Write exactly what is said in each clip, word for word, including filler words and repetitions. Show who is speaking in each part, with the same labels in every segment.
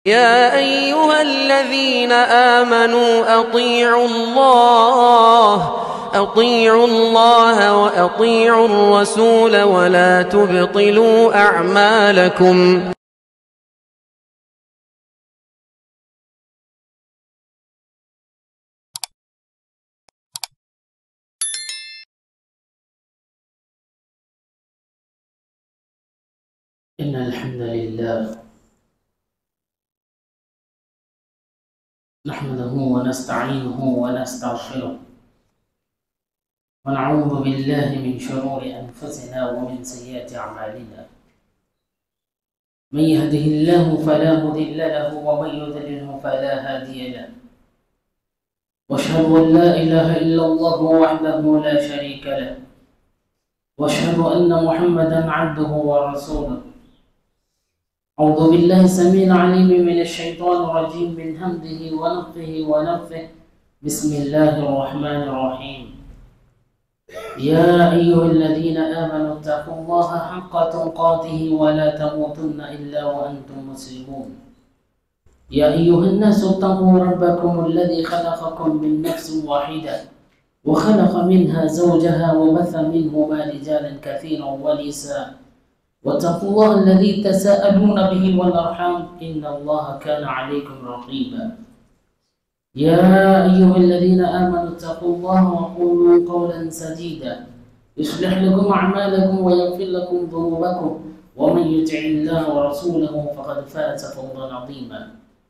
Speaker 1: يا أيها الذين آمنوا أطيعوا الله أطيعوا الله وأطيعوا الرسول ولا تبطلوا أعمالكم.
Speaker 2: إن الحمد لله نحمده ونستعينه ونستغفره ونعوذ بالله من شرور أنفسنا ومن سيئات أعمالنا. من يهده الله فلا مضل له ومن يضلله فلا هادي له. وأشهد أن لا إله إلا الله وحده لا شريك له وأشهد أن محمدا عبده ورسوله. أعوذ بالله السميع العليم من الشيطان الرجيم من همزه ونفخه ونفثه. بسم الله الرحمن الرحيم. يا أيها الذين آمنوا اتقوا الله حق تقاته ولا تموتن إلا وأنتم مسلمون. يا أيها الناس اتقوا ربكم الذي خلقكم من نفس واحدة وخلق منها زوجها وبث منهما رجالا كثيرا ونساء واتقوا الله الذي تساءلون به والأرحام إن الله كان عليكم رقيبا. يا أيها الذين آمنوا اتقوا الله وقولوا قولا سديدا يصلح لكم أعمالكم ويغفر لكم ذنوبكم ومن يطع الله ورسوله فقد فاز فوزا عظيما.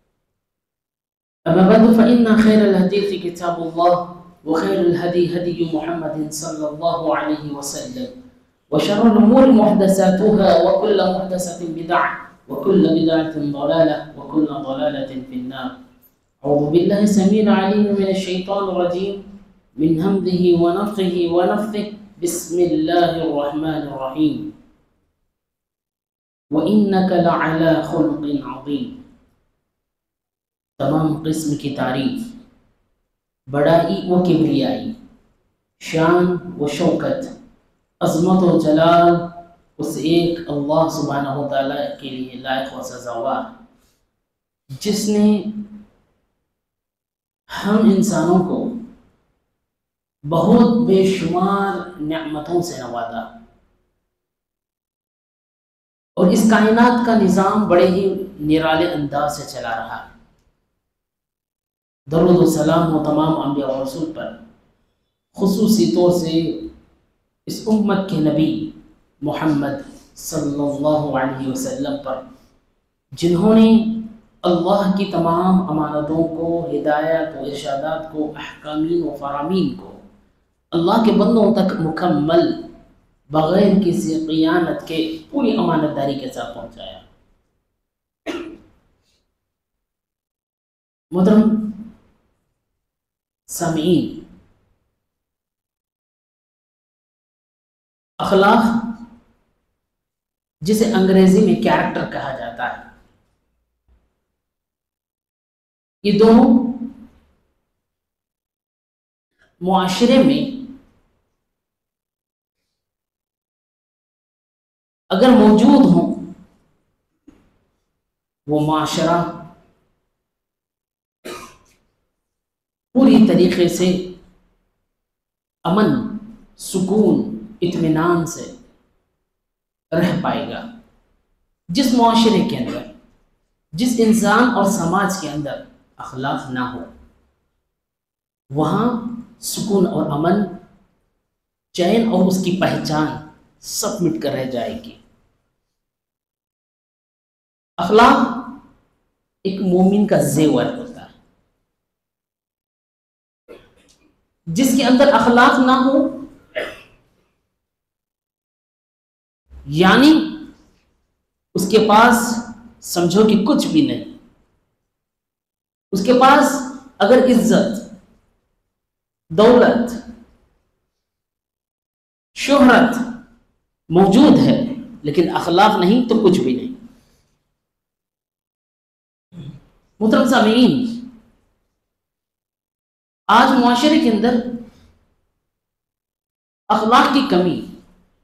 Speaker 2: أما بعد فإن خير الحديث كتاب الله وخير الهدي هدي محمد صلى الله عليه وسلم وشر الأمور محدثاتها وكل محدثة بدعة وكل بدعة ضلالة وكل ضلالة في النار. أعوذ بالله السميع العليم من الشيطان الرجيم من همزه ونفخه ونفثه. بسم الله الرحمن الرحيم. وإنك لعلى خلق عظيم. تمام قسم کی تعریف، بڑائی و کبریائی، شان و شوکت، عظمت و جلال اس ایک اللہ سبحانہ و تعالیٰ کے لیے لائق و سزاوار، جس نے ہم انسانوں کو بہت بے شمار نعمتوں سے نوازا اور اس کائنات کا نظام بڑے ہی نرالے انداز سے چلا رہا. درود و سلام و تمام انبیاء و رسول پر، خصوصی طور سے اس امت کے نبی محمد صلی اللہ علیہ وسلم پر، جنہوں نے اللہ کی تمام امانتوں کو، ہدایت و ارشادات کو، احکامین و فرامین کو اللہ کے بندوں تک مکمل بغیر کسی خیانت کے پوری امانت داری کے ساتھ پہنچایا. محترم سامعین، اخلاق جسے انگریزی میں کیریکٹر کہا جاتا ہے، یہ دونوں معاشرے میں اگر موجود ہوں وہ معاشرہ پوری طریقے سے امن، سکون، اطمینان سے رہ پائے گا. جس معاشرے کے اندر، جس انسان اور سماج کے اندر اخلاق نہ ہو، وہاں سکون اور امن، چین اور اس کی پہچان سب مٹ کر رہ جائے گی. اخلاق ایک مومن کا زیور ہوتا ہے. جس کے اندر اخلاق نہ ہو یعنی اس کے پاس سمجھو کہ کچھ بھی نہیں. اس کے پاس اگر عزت، دولت، شہرت موجود ہے لیکن اخلاق نہیں تو کچھ بھی نہیں. محترم سامعین، آج معاشرے کے اندر اخلاق کی کمی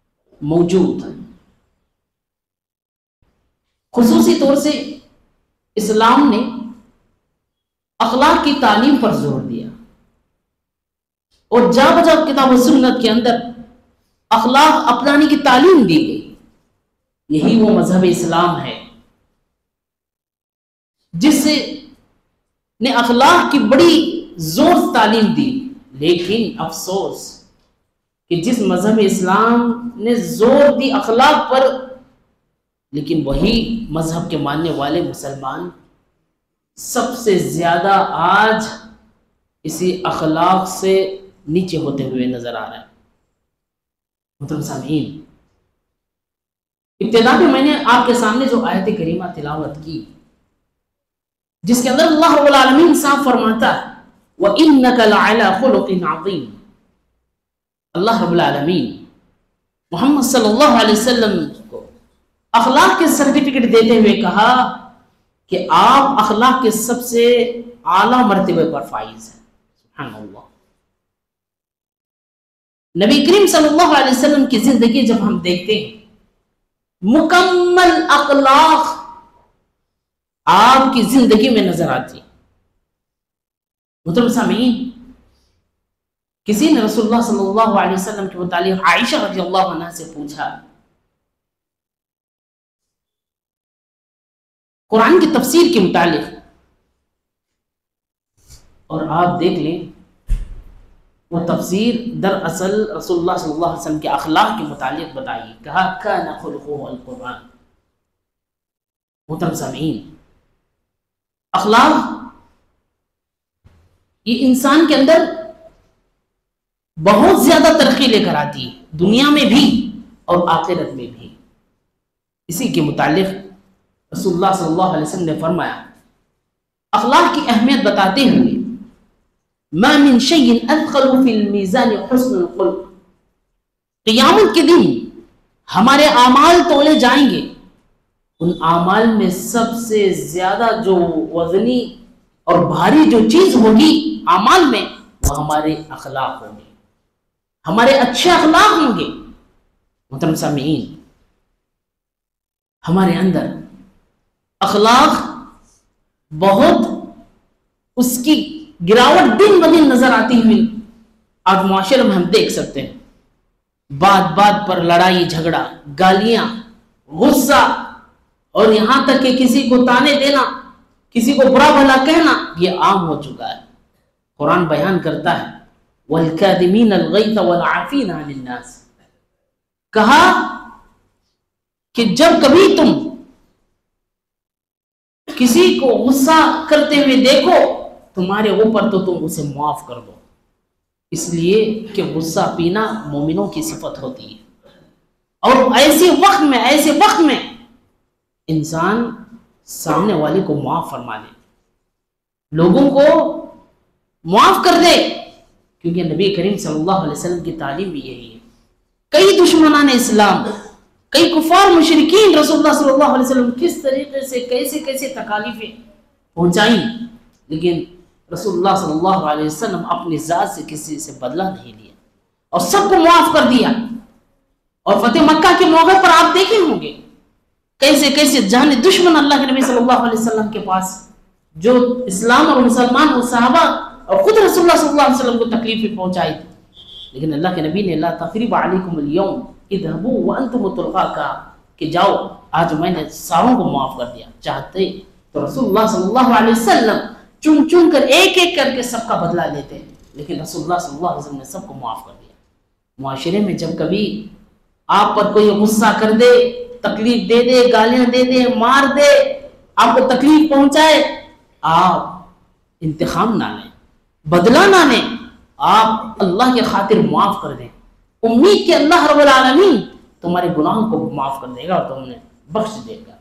Speaker 2: موجود ہے. خصوصی طور سے اسلام نے اخلاق کی تعلیم پر زور دیا، اور جا بجا کتاب و سنت کے اندر اخلاق اپنانے کی تعلیم دی گئی۔ یہی وہ مذہب اسلام ہے جس نے اخلاق کی بڑی زور سے تعلیم دی۔ لیکن افسوس کہ جس مذہب اسلام نے زور دی اخلاق پر، لیکن وہی مذہب کے ماننے والے مسلمان سب سے زیادہ آج اسی اخلاق سے نیچے ہوتے ہوئے نظر آ رہا ہے۔ محترم سامعین، ابتدا میں میں نے آپ کے سامنے جو آیت کریمہ تلاوت کی، جس کے اندر اللہ رب العالمین صاف فرماتا ہے وَإِنَّكَ لَعَلَىٰ خُلُقٍ عَظِيمٍ، اللہ رب العالمین محمد صلی اللہ علیہ وسلم کو اخلاق کے سرٹیفکیٹ دیتے ہوئے کہا کہ آپ اخلاق کے سب سے اعلیٰ مرتبے پر فائز ہیں۔ سبحان اللہ۔ نبی کریم صلی اللہ علیہ وسلم کی زندگی جب ہم دیکھتے ہیں، مکمل اخلاق آپ کی زندگی میں نظر آتی۔ محترم سامعین، کسی نے رسول اللہ صلی اللہ علیہ وسلم کے متعلق عائشہ رضی اللہ عنہ سے پوچھا، قرآن کی تفسیر کے متعلق، اور آپ دیکھ لیں وہ تفسیر دراصل رسول اللہ صلی اللہ علیہ وسلم کے اخلاق کے متعلق بتائی، کہا کان خلقہ القرآن۔ محترم سامعین، اخلاق یہ انسان کے اندر بہت زیادہ ترقی لے کر آتی ہے، دنیا میں بھی اور آخرت میں بھی۔ اسی کے متعلق رسول اللہ صلی اللہ علیہ وسلم نے فرمایا، اخلاق کی اہمیت بتاتے ہوئے، ما من شيء اثقل في الميزان حسن الخلق، قیامت کے دن ہمارے اعمال تولے جائیں گے، ان اعمال میں سب سے زیادہ جو وزنی اور بھاری جو چیز ہوگی اعمال میں، وہ ہمارے اخلاق ہوں گے، ہمارے اچھے اخلاق ہوں گے۔ محترم سامعین، ہمارے اندر اخلاق بہت اس کی گراوٹ دن بدن نظر آتی ہوئی آج معاشرے میں ہم دیکھ سکتے ہیں۔ بات بات پر لڑائی جھگڑا، گالیاں، غصہ، اور یہاں تک کہ کسی کو تانے دینا، کسی کو برا بھلا کہنا، یہ عام ہو چکا ہے۔ قرآن بیان کرتا ہے وَالْكَاذِمِينَ الْغَيْظَ وَالْعَافِينَ عَنِ النَّاسِ، کہا کہ جب کبھی تم کسی کو غصہ کرتے ہوئے دیکھو تمہارے اوپر تو تم اسے معاف کر دو، اس لیے کہ غصہ پینا مومنوں کی صفت ہوتی ہے۔ اور ایسے وقت میں ایسے وقت میں انسان سامنے والے کو معاف فرما دے، لوگوں کو معاف کر دے، کیونکہ نبی کریم صلی اللہ علیہ وسلم کی تعلیم بھی یہی ہے۔ کئی دشمنان اسلام، کئی کفار مشرکین رسول اللہ صلی اللہ علیہ وسلم کس طریقے سے کیسے کیسے تکالیفیں پہنچائیں، لیکن رسول اللہ صلی اللہ علیہ وسلم اپنی ذات سے کسی سے بدلہ نہیں لیا اور سب کو معاف کر دیا۔ اور فتح مکہ کے موقع پر آپ دیکھے ہوں گے کیسے کیسے جانے دشمن اللہ کے نبی صلی اللہ علیہ وسلم کے پاس، جو اسلام اور مسلمان اور صحابہ اور خود رسول اللہ صلی اللہ علیہ وسلم کو تکلیفیں پہنچائی تھی، لیکن اللہ کے نبی نے لا تقریب علیکم اليوم اذهبوا وانتم طلقاء کہا کہ جاؤ آج میں نے ساروں کو معاف کر دیا۔ چاہتے تو رسول اللہ صلی اللہ علیہ وسلم چن چن کر ایک ایک کر کے سب کا بدلہ لیتے، لیکن رسول اللہ صلی اللہ علیہ وسلم نے سب کو معاف کر دیا۔ معاشرے میں جب کبھی آپ پر کوئی غصہ کر دے، تکلیف دے دے، گالیاں دے دے، مار دے، آپ کو تکلیف پہنچائے، آپ انتقام نہ لیں، بدلہ نہ لیں، آپ اللہ کی خاطر معاف کر دیں، امید کہ اللہ رب العالمین تمہارے گناہوں کو معاف کر دے گا اور تمہیں بخش دے گا۔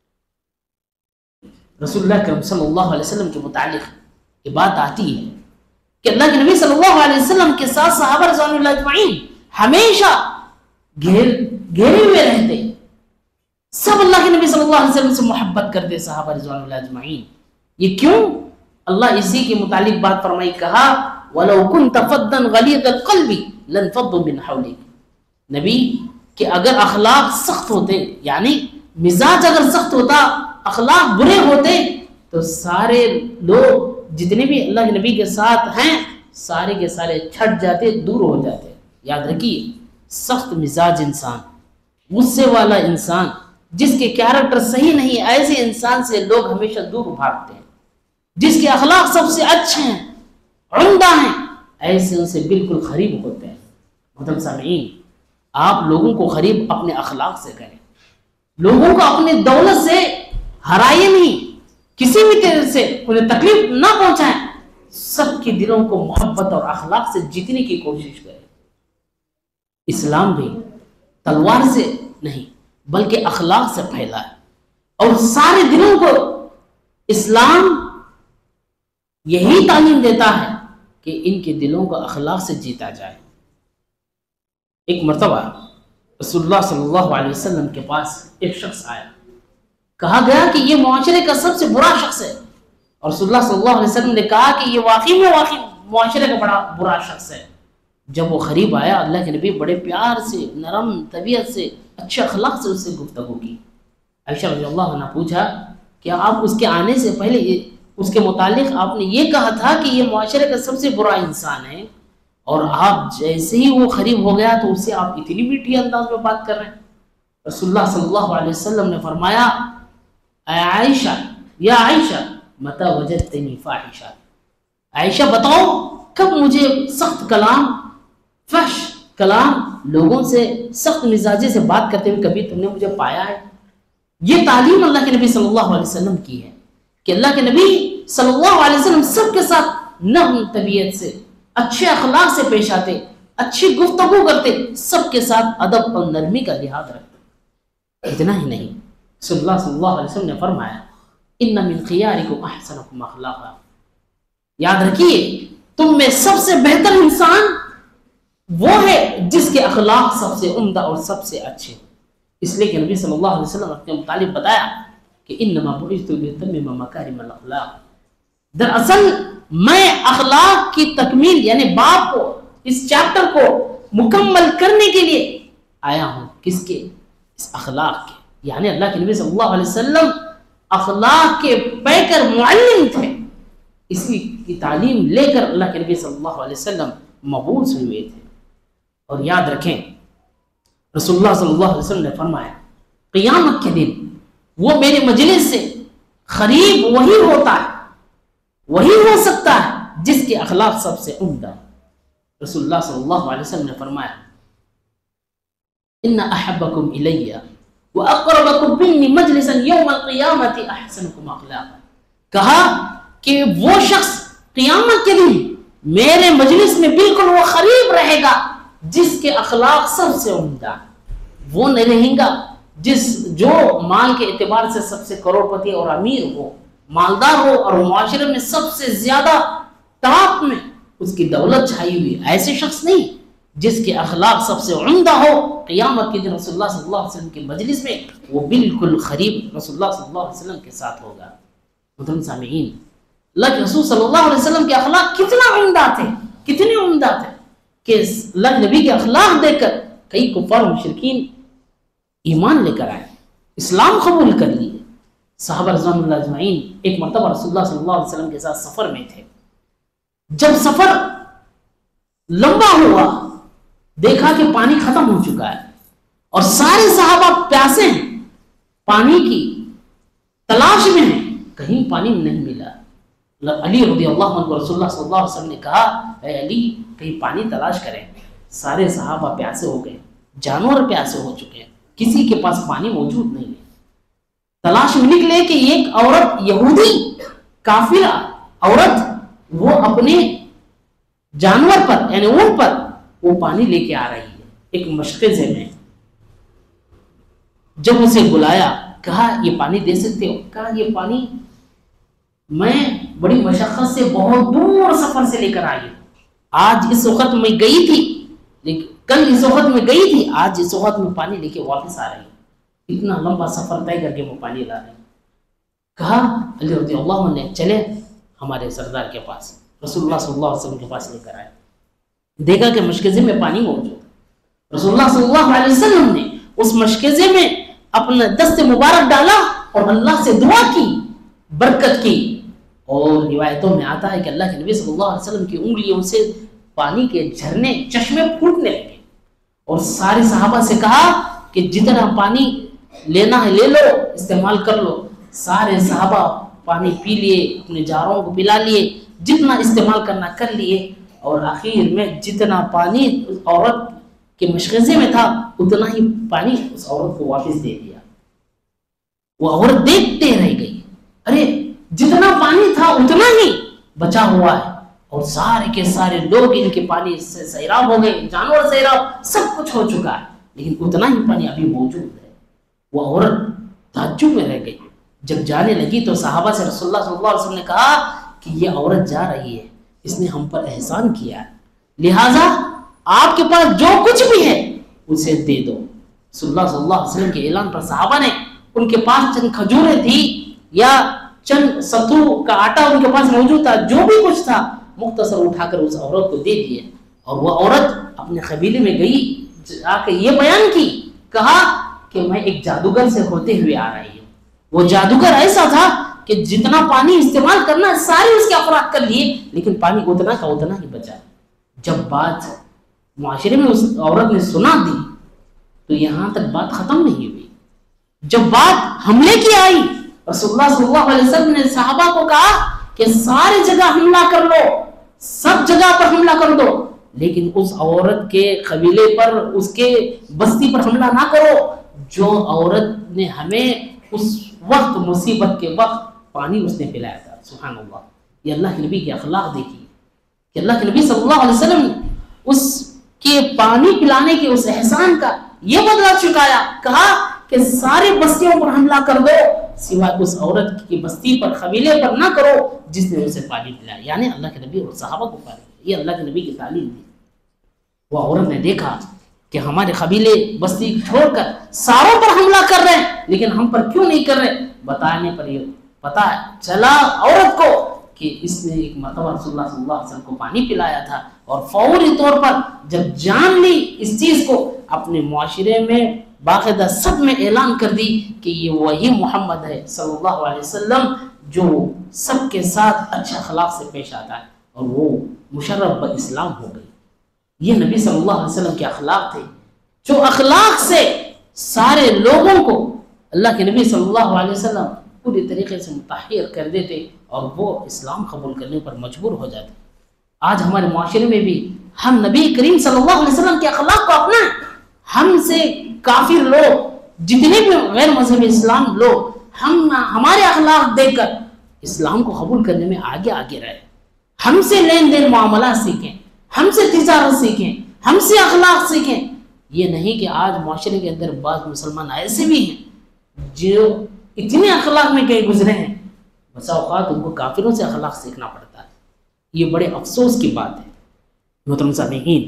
Speaker 2: رسول اللہ کریم صلی اللہ علیہ وسلم کے متعلق یہ بات آتی ہے کہ اللہ کے نبی صلی اللہ علیہ وسلم کے ساتھ صحابہ رضوان اللہ اجمعین ہمیشہ گھیر گھیرے ہوئے رہتے، سب اللہ کے نبی صلی اللہ علیہ وسلم سے محبت کرتے صحابہ رضوان اللہ اجمعین۔ یہ کیوں؟ اللہ اسی کے متعلق بات فرمائی، کہا وَلَوْ كُنْتَ فَضًّا غَلِيظَ الْقَلْبِ لَانْفَضُّوا مِنْ حَوْلِكَ، نبی کہ اگر اخلاق سخت ہوتے، یعنی مزاج اگر سخت ہوتا، اخلاق برے ہوتے، تو سارے لوگ جتنے بھی اللہ کے نبی کے ساتھ ہیں سارے کے سارے چھٹ جاتے, دور ہو جاتے. یاد رکھیے, سخت مزاج انسان, غصے والا انسان, جس کے کیریکٹر صحیح نہیں, ایسے انسان سے لوگ ہمیشہ دور بھاگتے ہیں. جس کے اخلاق سب سے اچھے ہیں, عمدہ ہیں, ایسے ان سے بالکل قریب ہوتے ہیں. محترم سامعین, آپ لوگوں کو قریب اپنے اخلاق سے کریں, لوگوں کو اپنی دولت سے ہرائے نہیں, کسی بھی طرح سے انہیں تکلیف نہ پہنچائیں, سب کے دلوں کو محبت اور اخلاق سے جیتنے کی کوشش کریں. اسلام بھی تلوار سے نہیں بلکہ اخلاق سے پھیلا ہے, اور سارے دلوں کو اسلام یہی تعلیم دیتا ہے کہ ان کے دلوں کو اخلاق سے جیتا جائے. ایک مرتبہ رسول اللہ صلی اللہ علیہ وسلم کے پاس ایک شخص آیا, کہا گیا کہ یہ معاشرے کا سب سے برا شخص ہے, اور رسول اللہ صلی اللہ علیہ وسلم نے کہا کہ یہ واقعی میں واقعی معاشرے کا بڑا برا شخص ہے. جب وہ قریب آیا, اللہ کے نبی بڑے پیار سے, نرم طبیعت سے, اچھے اخلاق سے اس سے گفتگو کی. عائشہ رضی اللہ عنہ پوچھا کہ آپ اس کے آنے سے پہلے اس کے متعلق آپ نے یہ کہا تھا کہ یہ معاشرے کا سب سے برا انسان ہے, اور آپ جیسے ہی وہ قریب ہو گیا تو اس سے آپ اتنی میٹھی انداز میں بات کر رہے ہیں. رسول اللہ صلی اللہ علیہ وسلم نے فرمایا, اے عائشہ, یا عائشہ متی وجدتنی فاحشہ, عائشہ بتاؤ کب مجھے سخت کلام, فحش کلام, لوگوں سے سخت مزاجی سے بات کرتے ہوئے کبھی تم نے مجھے پایا ہے. یہ تعلیم اللہ کے نبی صلی اللہ علیہ وسلم کی ہے کہ اللہ کے نبی صلی اللہ علیہ وسلم سب کے ساتھ نرم طبیعت سے, اچھے اخلاق سے پیش آتے, اچھی گفتگو کرتے, سب کے ساتھ ادب اور نرمی کا لحاظ رکھتے. اتنا ہی نہیں, رسول اللہ صلی اللہ علیہ وسلم نے فرمایا, ان من خیارکم احسنکم اخلاقا, یاد رکھیے تم میں سب سے بہتر انسان وہ ہے جس کے اخلاق سب سے عمدہ اور سب سے اچھے. اس لیے کہ نبی صلی اللہ علیہ وسلم اپنے متعلق بتایا کہ انما بعثت لاتمم مکارم الاخلاق, دراصل میں اخلاق کی تکمیل یعنی باب کو, اس چیپٹر کو مکمل کرنے کے لیے آیا ہوں. کس کے؟ اس اخلاق کے. یعنی اللہ کے نبی صلی اللہ علیہ وسلم اخلاق کے پیکر معلم تھے, اسی کی تعلیم لے کر اللہ کے نبی صلی اللہ علیہ وسلم مبعوث ہوئے تھے. اور یاد رکھیں رسول اللہ صلی اللہ علیہ وسلم نے فرمایا, قیامت کے دن وہ میرے مجلس سے قریب وہی ہوتا ہے, وہی ہو سکتا ہے جس کے اخلاق سب سے عمدہ. رسول اللہ صلی اللہ علیہ وسلم نے فرمایا, ان احبکم الی واقربکم منی مجلسا یوم القیامت احسنکم اخلاقا, کہا کہ وہ شخص قیامت کے دن میرے مجلس میں بالکل وہ قریب رہے گا جس کے اخلاق سب سے عمدہ. وہ نہیں رہیں گا جس جو مال کے اعتبار سے سب سے کروڑپتی اور امیر ہو, مالدار ہو, اور معاشرے میں سب سے زیادہ ٹاپ میں اس کی دولت چھائی ہوئی, ایسے شخص نہیں جس کے اخلاق سب سے عمدہ ہو. قیامت کے دن رسول اللہ صلی اللہ علیہ وسلم کے مجلس میں وہ بالکل قریب رسول اللہ صلی اللہ علیہ وسلم کے ساتھ ہوگا. محترم سامعین, اللہ کے رسول صلی اللہ علیہ وسلم کے اخلاق کتنا عمدہ تھے, کتنے عمدہ تھے کہ اللہ نبی کے اخلاق دیکھ کر کئی کفار و مشرکین ایمان لے کر آئے, اسلام قبول کر لیے. صحابہ رضوان اللہ اجمعین ایک مرتبہ رسول اللہ صلی اللہ علیہ وسلم کے ساتھ سفر میں تھے. جب سفر لمبا ہوا دیکھا کہ پانی ختم ہو چکا ہے اور سارے صحابہ پیاسے ہیں, پانی کی تلاش میں ہیں, کہیں پانی نہیں ملا. علی رضی اللہ عنہ رسول اللہ صلی اللہ علیہ وسلم نے کہا, اے علی کہیں پانی تلاش کریں. سارے صحابہ پیاسے ہو گئے, جانور پیاسے ہو چکے ہیں, کسی کے پاس پانی موجود نہیں ہے. تلاش میں نکلے کہ ایک عورت یہودی کافرہ عورت وہ اپنے جانور پر یعنی اونٹ پر وہ پانی لے کے آ رہی ہے ایک مشقزے میں. جب اسے بلایا کہا یہ پانی دے سکتے ہو؟ کہا یہ پانی میں بڑی مشقت سے بہت دور سفر سے لے کر آئی ہوں. آج اس وقت میں گئی تھی لیکن کل اس وقت میں گئی تھی, آج اس وقت میں پانی لے کے واپس آ رہی ہوں. اتنا لمبا سفر طے کر کے وہ پانی لا رہے ہیں. کہا علی رضی اللہ عنہ نے چلے ہمارے سردار کے پاس, رسول اللہ صلی اللہ علیہ وسلم کے پاس لے کر آئے. دیکھا کہ مشکزے میں پانی موجود. رسول اللہ صلی اللہ علیہ وسلم نے اس مشکزے میں اپنا دست مبارک ڈالا اور اللہ سے دعا کی, برکت کی. اور روایتوں میں آتا ہے کہ اللہ کے نبی صلی اللہ علیہ وسلم کی انگلیوں سے پانی کے جھرنے چشمے پھوٹنے لگے اور سارے صحابہ سے کہا کہ جتنا پانی لینا ہے لے لو, استعمال کر لو. سارے صحابہ پانی پی لیے, اپنے جاروں کو پلا لیے, جتنا استعمال کرنا کر لیے, اور آخر میں جتنا پانی اس عورت کے مشغزے میں تھا اتنا ہی پانی اس عورت کو واپس دے دیا. وہ عورت دیکھتے رہ گئی, ارے جتنا پانی تھا اتنا ہی بچا ہوا ہے, اور سارے کے سارے لوگ ان کے پانی سے سیراب ہو گئے, جانور سیراب, سب کچھ ہو چکا ہے, لیکن اتنا ہی پانی ابھی موجود ہے. وہ عورت تعجب میں رہ گئی. جب جانے لگی تو صحابہ سے رسول اللہ صلی اللہ علیہ وسلم نے کہا کہ یہ عورت جا رہی ہے, اس نے ہم پر احسان کیا ہے, لہٰذا آپ کے پاس جو کچھ بھی ہے اسے دے دو. رسول اللہ صلی اللہ علیہ وسلم کے اعلان پر صحابہ نے, ان کے پاس چند کھجوریں تھی یا چند ستو کا آٹا ان کے پاس موجود تھا, جو بھی کچھ تھا مختصر اٹھا کر اس عورت کو دے دیے. اور وہ عورت اپنے قبیلے میں گئی, آ کے یہ بیان کی, کہا کہ میں ایک جادوگر سے ہوتے ہوئے آ رہی ہوں. وہ جادوگر ایسا تھا کہ جتنا پانی استعمال کرنا سارے اس کے افراد کر لیے, لیکن پانی اتنا کا اتنا ہی بچا. جب بات معاشرے میں اس عورت نے سنا دی تو یہاں تک بات ختم نہیں ہوئی. جب بات حملے کی آئی, رسول اللہ صلی اللہ علیہ وسلم نے صحابہ کو کہا کہ ساری جگہ حملہ کر لو, سب جگہ پر حملہ کر دو, لیکن اس عورت کے قبیلے پر, اس کے بستی پر حملہ نہ کرو جو عورت نے ہمیں اس وقت مصیبت کے وقت پانی اس نے پلایا تھا. سبحان اللہ, یہ اللہ کے نبی کے اخلاق دیکھیے کہ اللہ کے نبی صلی اللہ علیہ وسلم نے اس کے پانی پلانے کے اس احسان کا یہ بدلہ چکایا. کہا کہ سارے بستیوں پر حملہ کر دو سوائے اس عورت کی بستی پر, قبیلے پر نہ کرو جس نے اسے پانی پلایا. یعنی اللہ کے نبی اور صحابہ کو پانی, یہ اللہ کے نبی کی تعلیم تھی. وہ عورت نے دیکھا کہ ہمارے قبیلے بستی چھوڑ کر ساروں پر حملہ کر رہے ہیں, لیکن ہم پر کیوں نہیں کر رہے. بتانے پر یہ پتا چلا عورت کو کہ اس نے ایک مرتبہ رسول اللہ صلی اللہ علیہ وسلم کو پانی پلایا تھا, اور فوری طور پر جب جان لی اس چیز کو, اپنے معاشرے میں باقاعدہ سب میں اعلان کر دی کہ یہ وہی محمد ہے صلی اللہ علیہ وسلم جو سب کے ساتھ اچھا اخلاق سے پیش آتا ہے, اور وہ مشرف بالاسلام ہو گئی. یہ نبی صلی اللہ علیہ وسلم کے اخلاق تھے, جو اخلاق سے سارے لوگوں کو اللہ کے نبی صلی اللہ علیہ وسلم پوری طریقے سے متحیر کر دیتے اور وہ اسلام قبول کرنے پر مجبور ہو جاتے. آج ہمارے معاشرے میں بھی ہم نبی کریم صلی اللہ علیہ وسلم کے اخلاق کو اپنائیں. ہم سے کافر لوگ, جتنے بھی غیر مذہبی اسلام لوگ, ہم ہمارے اخلاق دیکھ کر اسلام کو قبول کرنے میں آگے آگے رہے. ہم سے لین دین معاملات سیکھیں, ہم سے تجارت سیکھیں, ہم سے اخلاق سیکھیں. یہ نہیں کہ آج معاشرے کے اندر بعض مسلمان ایسے بھی ہیں جو اتنے اخلاق میں گئے گزرے ہیں, بسا اوقات ان کو کافروں سے اخلاق سیکھنا پڑتا ہے. یہ بڑے افسوس کی بات ہے. محترم سامعین,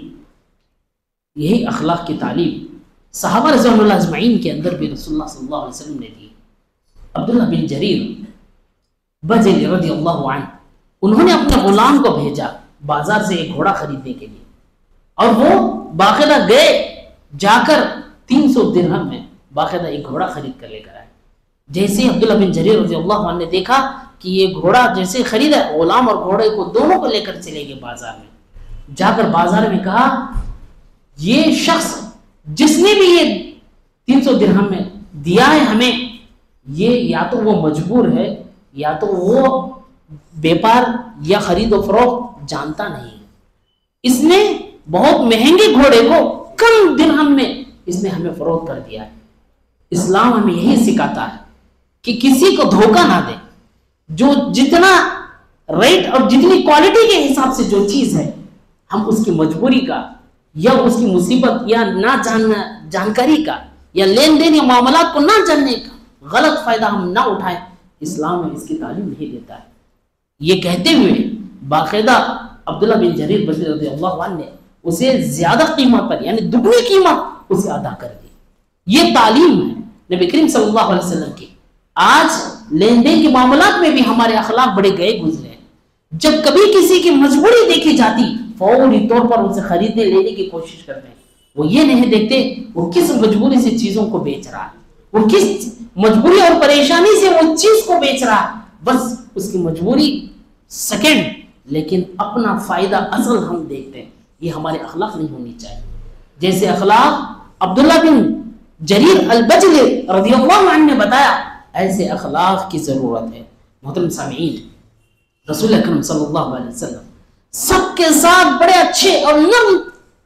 Speaker 2: یہی اخلاق کی تعلیم صحابہ رضوان اللہ اجمعین کے اندر بھی رسول اللہ صلی اللہ علیہ وسلم نے دی. عبداللہ بن جریر بجلی رضی اللہ عنہ, انہوں نے اپنے غلام کو بھیجا بازار سے ایک گھوڑا خریدنے کے لیے, اور وہ باقاعدہ گئے, جا کر تین سو درہم میں باقاعدہ ایک گھوڑا خرید کر لے کر آئے. جیسے عبداللہ بن جریر رضی اللہ عنہ نے دیکھا کہ یہ گھوڑا جیسے خریدا, غلام اور گھوڑے کو دونوں کو لے کر چلے گئے بازار میں. جا کر بازار میں کہا یہ شخص جس نے بھی یہ تین سو درہم میں دیا ہے ہمیں, یہ یا تو وہ مجبور ہے یا تو وہ بیپار یا خرید و فروخت جانتا نہیں ہے. اس نے بہت مہنگے گھوڑے کو کم درہم میں اس نے ہمیں فروخت کر دیا ہے. اسلام ہمیں یہی سکھاتا ہے کہ کسی کو دھوکہ نہ دے. جو جتنا ریٹ اور جتنی کوالٹی کے حساب سے جو چیز ہے, ہم اس کی مجبوری کا یا اس کی مصیبت یا نہ جاننا جانکاری کا یا لین دین یا معاملات کو نہ جاننے کا غلط فائدہ ہم نہ اٹھائیں. اسلام میں اس کی تعلیم نہیں دیتا ہے. یہ کہتے ہوئے باقاعدہ عبداللہ بن جریر بجلی رضی اللہ عنہ نے اسے زیادہ قیمت پر یعنی دگنی قیمت اسے ادا کر دی. یہ تعلیم ہے نبی کریم صلی اللہ علیہ وسلم کی. آج لین دین کے معاملات میں بھی ہمارے اخلاق بڑے گئے گزرے ہیں. جب کبھی کسی کی مجبوری دیکھی جاتی فوری طور پر اسے خریدنے لینے کی کوشش کرتے ہیں. وہ یہ نہیں دیکھتے وہ کس مجبوری سے چیزوں کو بیچ رہا ہے, وہ کس مجبوری اور پریشانی سے وہ چیز کو بیچ رہا ہے. بس اس کی مجبوری سیکنڈ، لیکن اپنا فائدہ اصل ہم دیکھتے ہیں. یہ ہمارے اخلاق نہیں ہونی چاہیے. جیسے اخلاق عبداللہ بن جریر البجلی رضی اللہ عنہ نے بتایا، ایسے اخلاق کی ضرورت ہے. محترم سامعین، رسول اکرم صلی اللہ علیہ وسلم سب کے ساتھ بڑے اچھے اور نرم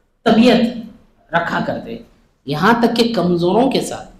Speaker 2: طبیعت رکھا کرتے، یہاں تک کہ کمزوروں کے ساتھ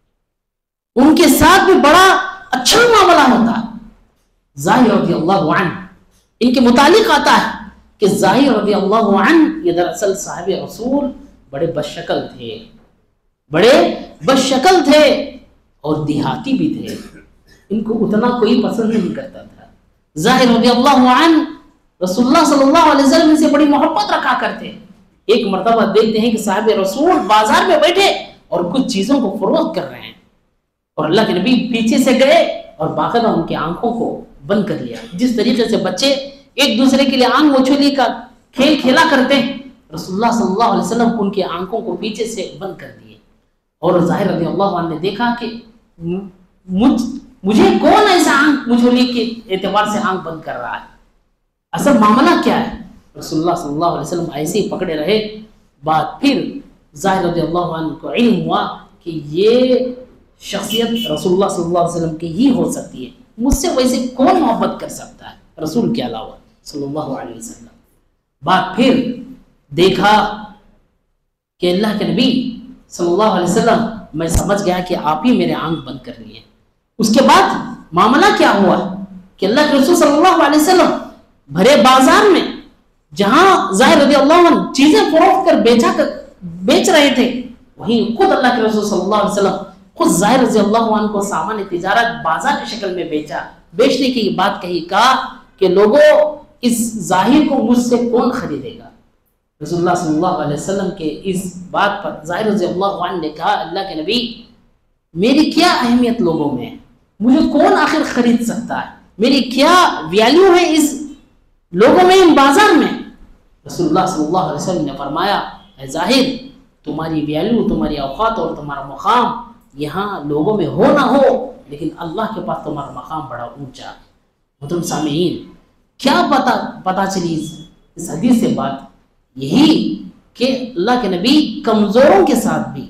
Speaker 2: ان کے ساتھ بھی بڑا اچھا معاملہ ہوتا. زاہر رضی اللہ عنہ، ان کے متعلق آتا ہے کہ زاہر رضی اللہ عنہ یہ دراصل صاحب رسول بڑے بدشکل تھے، بڑے بدشکل تھے اور دیہاتی بھی تھے. ان کو اتنا کوئی پسند نہیں کرتا تھا. زاہر رضی اللہ عنہ رسول اللہ صلی اللہ علیہ وسلم سے بڑی محبت رکھا کرتے. ایک مرتبہ دیکھتے ہیں کہ صاحب رسول بازار میں بیٹھے اور کچھ چیزوں کو فروخت کر رہے ہیں، اور اللہ کے نبی پیچھے سے گئے اور باقاعدہ ان کی آنکھوں کو بند کر لیا. جس طریقے سے بچے ایک دوسرے کے لیے آنکھ مچھلی کا کھیل کھیلا کرتے ہیں، رسول اللہ صلی اللہ علیہ وسلم ان کی آنکھوں کو پیچھے سے بند کر دیے. اور ظاہر رضی اللہ عنہ نے دیکھا کہ مجھ مجھے کون ایسا آنکھ مجھولی کے اعتبار سے آنکھ بند کر رہا ہے، اصل معاملہ کیا ہے. رسول اللہ صلی اللہ علیہ وسلم ایسے ہی پکڑے رہے. بات پھر ظاہر رضی اللہ عنہ کو علم ہوا کہ یہ شخصیت رسول اللہ صلی اللہ علیہ وسلم کی ہی ہو سکتی ہے، مجھ سے ویسے کون محبت کر سکتا ہے رسول کے علاوہ صلی اللہ علیہ وسلم. بات پھر دیکھا کہ اللہ کے نبی صلی اللہ علیہ وسلم، میں سمجھ گیا کہ آپ ہی میرے آنکھ بند کر لیے. اس کے بعد معاملہ کیا ہوا کہ اللہ کے رسول صلی اللہ علیہ وسلم بھرے بازار میں جہاں ظاہر رضی اللہ عنہ چیزیں فروخت کر بیچا کر بیچ رہے تھے، وہیں خود اللہ کے رسول صلی اللہ علیہ وسلم خود ظاہر رضی اللہ عنہ کو سامان تجارت بازار کی شکل میں بیچا. بیچنے کی یہ بات کہی، کہا کہ لوگوں اس ظاہر کو مجھ سے کون خریدے گا. رسول اللہ صلی اللہ علیہ وسلم کے اس بات پر ظاہر رضی اللہ عنہ نے کہا، اللہ کے نبی میری کیا اہمیت لوگوں میں ہے، مجھے کون آخر خرید سکتا ہے، میری کیا ویلیو ہے اس لوگوں میں، ان بازار میں. رسول اللہ صلی اللہ علیہ وسلم نے فرمایا، اے ظاہر تمہاری ویلیو، تمہاری اوقات اور تمہارا مقام یہاں لوگوں میں ہو نہ ہو، لیکن اللہ کے پاس تمہارا مقام بڑا اونچا ہے. محترم سامعین، کیا پتا پتا چلی اس حدیث سے بات یہی کہ اللہ کے نبی کمزوروں کے ساتھ بھی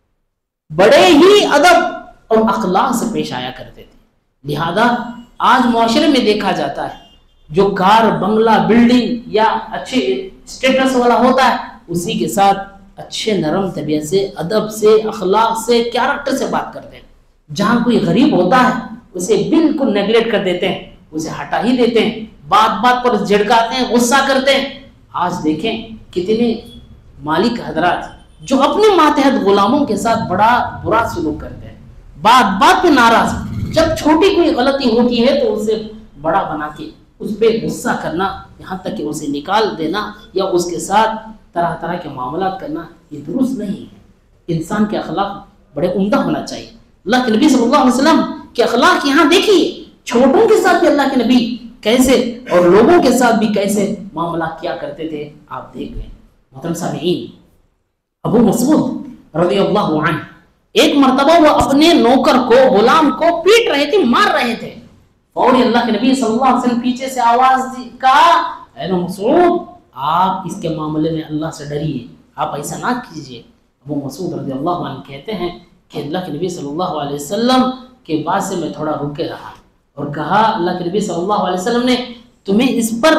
Speaker 2: بڑے ہی ادب اور اخلاق سے پیش آیا کرتے تھے. لہذا آج معاشرے میں دیکھا جاتا ہے جو کار، بنگلہ، بلڈنگ یا اچھے اسٹیٹس والا ہوتا ہے، اسی کے ساتھ اچھے نرم طبیعت سے، ادب سے، اخلاق سے، کیریکٹر سے بات کرتے ہیں. جہاں کوئی غریب ہوتا ہے اسے بالکل نیگلیکٹ کر دیتے ہیں، اسے ہٹا ہی دیتے ہیں، بات بات پر جھڑکاتے ہیں، غصہ کرتے ہیں. آج دیکھیں کتنے مالک حضرات جو اپنے ماتحت غلاموں کے ساتھ بڑا برا سلوک کرتے ہیں، بات بات پہ ناراض، جب چھوٹی کوئی غلطی ہوتی ہے تو اسے بڑا بنا کے اس پہ غصہ کرنا، یہاں تک کہ اسے نکال دینا یا اس کے ساتھ طرح طرح کے معاملات کرنا، یہ درست نہیں ہے. انسان کے اخلاق بڑے عمدہ ہونا چاہیے. اللہ کے نبی صلی اللہ علیہ وسلم کے اخلاق یہاں دیکھیے، چھوٹوں کے ساتھ بھی اللہ کے نبی کیسے اور لوگوں کے ساتھ بھی کیسے معاملات کیا کرتے تھے، آپ دیکھ لیں. محترم سامعین، ابو مسعود رضی اللہ عنہ ایک مرتبہ وہ اپنے نوکر کو، غلام کو پیٹ رہے تھے، مار رہے تھے. اور اللہ کے نبی صلی اللہ علیہ وسلم پیچھے سے آواز دی، کہا اے مسعود آپ اس کے معاملے میں اللہ سے ڈریے، آپ ایسا نہ کیجئے. ابو مسعود رضی اللہ عنہ کہتے ہیں کہ اللہ کے نبی صلی اللہ علیہ وسلم کے بعد سے میں تھوڑا رکے رہا اور کہا اللہ کے نبی صلی اللہ علیہ وسلم نے تمہیں اس پر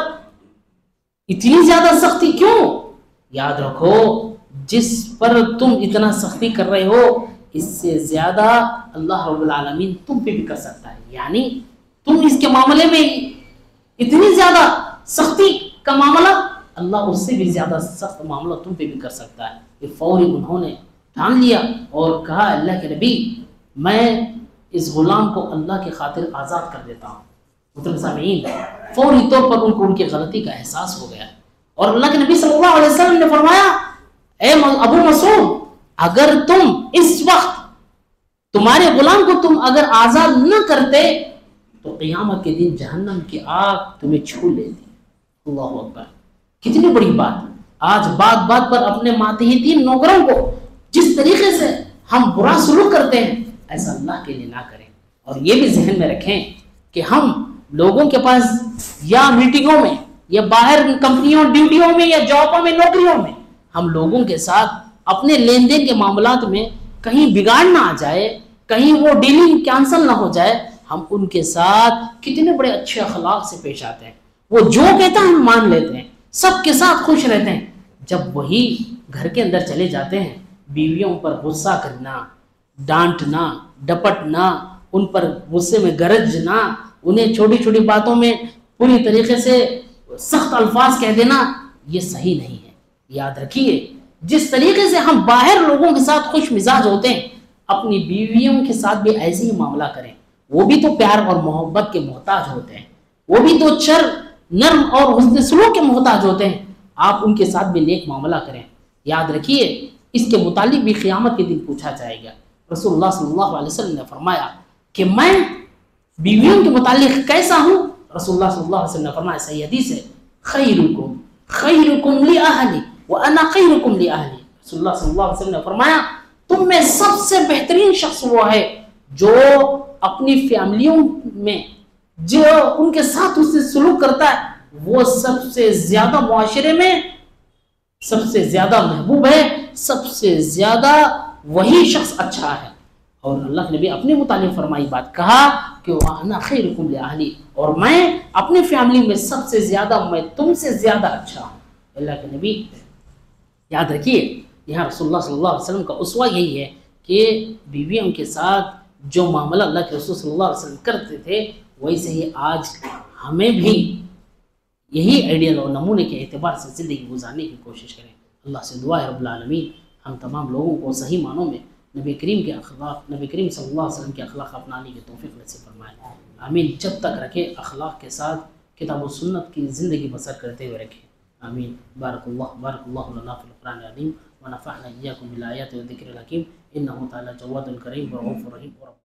Speaker 2: اتنی زیادہ سختی کیوں؟ یاد رکھو جس پر تم اتنا سختی کر رہے ہو اس سے زیادہ اللہ رب العالمین تم پہ بھی کر سکتا ہے. یعنی تم اس کے معاملے میں اتنی زیادہ سختی کا معاملہ، اللہ اس سے بھی زیادہ سخت معاملہ تم پہ بھی کر سکتا ہے. یہ فوری انہوں نے ٹھان لیا اور کہا اللہ کے نبی میں اس غلام کو اللہ کی خاطر آزاد کر دیتا ہوں. محترم سامعین، فوری طور پر ان کو ان کی غلطی کا احساس ہو گیا اور اللہ کے نبی صلی اللہ علیہ وسلم نے فرمایا اے ابو مسعود اگر تم اس وقت تمہارے غلام کو تم اگر آزاد نہ کرتے تو قیامت کے دن جہنم کی آگ تمہیں چھو لیتی. اللہ اکبر، کتنی بڑی بات. آج بات بات پر اپنے ماتحتین نوکروں کو جس طریقے سے ہم برا سلوک کرتے ہیں ایسا اللہ کے لیے نہ کریں. اور یہ بھی ذہن میں رکھیں کہ ہم لوگوں کے پاس یا میٹنگوں میں یا باہر کمپنیوں ڈیوٹیوں میں یا جابوں میں نوکریوں میں ہم لوگوں کے ساتھ اپنے لین دین کے معاملات میں کہیں بگاڑ نہ آ جائے، کہیں وہ ڈیلنگ کینسل نہ ہو جائے، ہم ان کے ساتھ کتنے بڑے اچھے اخلاق سے پیش آتے ہیں. وہ جو کہتا ہے ہم مان لیتے ہیں، سب کے ساتھ خوش رہتے ہیں. جب وہی گھر کے اندر چلے جاتے ہیں، بیویوں پر غصہ کرنا، ڈانٹنا، ڈپٹنا، ان پر غصے میں گرجنا، انہیں چھوٹی چھوٹی باتوں میں پوری طریقے سے سخت الفاظ کہہ دینا، یہ صحیح نہیں ہے. یاد رکھیے، جس طریقے سے ہم باہر لوگوں کے ساتھ خوش مزاج ہوتے ہیں، اپنی بیویوں کے ساتھ بھی ایسے ہی معاملہ کریں. وہ بھی تو پیار اور محبت کے محتاج ہوتے ہیں، وہ بھی تو چر نرم اور حسن سلوک کے محتاج ہوتے ہیں. آپ ان کے ساتھ بھی نیک معاملہ کریں. یاد رکھیے، اس کے متعلق بھی قیامت کے دن پوچھا جائے گا. رسول اللہ صلی اللہ علیہ وسلم نے فرمایا کہ میں بیویوں کے متعلق کیسا ہوں؟ رسول اللہ صلی اللہ علیہ وسلم نے فرمایا، صحیح حدیث ہے، خیرکم خیرکم لأہلی وانا خیرکم لأہلی. رسول اللہ صلی اللہ علیہ وسلم نے فرمایا، تم میں سب سے بہترین شخص وہ ہے جو اپنی فیملیوں میں جو ان کے ساتھ اس سے سلوک کرتا ہے، وہ سب سے زیادہ معاشرے میں سب سے زیادہ محبوب ہے، سب سے زیادہ وہی شخص اچھا ہے. اور اللہ نے بھی اپنے متعلق فرمائی بات، کہا کہ وَأَنَا خَيْرُكُمْ لِأَهْلِي، اور میں اپنے فیملی میں سب سے زیادہ، میں تم سے زیادہ اچھا ہوں. اللہ کے نبی، یاد رکھیے، یہاں رسول اللہ صلی اللہ علیہ وسلم کا اسوہ یہی ہے کہ بیویوں کے ساتھ جو معاملہ اللہ کے رسول صلی اللہ علیہ وسلم کرتے تھے، ویسے ہی آج ہمیں بھی یہی آئیڈیل اور نمونے کے اعتبار سے زندگی گزارنے کی کوشش کریں. اللہ سے دعا ہے رب العالمین ہم تمام لوگوں کو صحیح معنوں میں نبی کریم کے اخلاق، نبی کریم صلی اللہ علیہ وسلم کے اخلاق اپنانے کی توفیق نصیب فرمائے. آمین. جب تک رکھے اخلاق کے ساتھ کتاب و سنت کی زندگی بسر کرتے ہوئے رکھے. آمین. بارک اللہ بارک اللہ لنا فی القرآن العظیم ونفعنا ایاکم بالآیات والذکر الحکیم انہ تعالی جواد کریم ورؤوف رحیم.